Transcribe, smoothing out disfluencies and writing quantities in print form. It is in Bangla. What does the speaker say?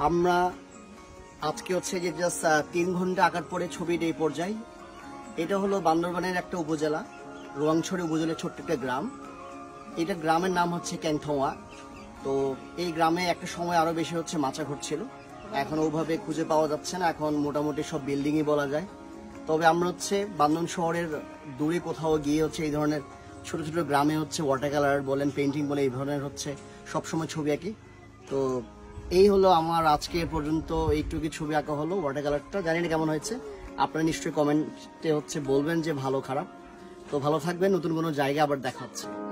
আমরা আজকে হচ্ছে যে জাস্ট 3 ঘন্টা আঁকার পরে ছবির এই পর্যায়ে। এটা হলো বান্দরবানের একটা উপজেলা, রোয়াংছড়ি উপজেলার ছোট্ট একটা গ্রাম। এটা গ্রামের নাম হচ্ছে ক্যাংথোয়া। তো এই গ্রামে একটা সময় আরো বেশি হচ্ছে মাচা ঘটছিল, এখন ওভাবে খুঁজে পাওয়া যাচ্ছে না, এখন মোটামুটি সব বিল্ডিংই বলা যায়। তবে আমরা হচ্ছে বান্দরবান শহরের দূরে কোথাও গিয়ে হচ্ছে এই ধরনের ছোট ছোট গ্রামে হচ্ছে ওয়াটার কালার বলেন, পেন্টিং বলে এই ধরনের হচ্ছে সবসময় ছবি আঁকি। তো এই হলো আমার আজকে পর্যন্ত এইটুকু ছবি আঁকা হলো ওয়াটার কালারটা। জানি না কেমন হয়েছে, আপনারা নিশ্চয়ই কমেন্টে হচ্ছে বলবেন যে ভালো খারাপ। তো ভালো থাকবেন, নতুন কোনো জায়গা আবার দেখা হচ্ছে।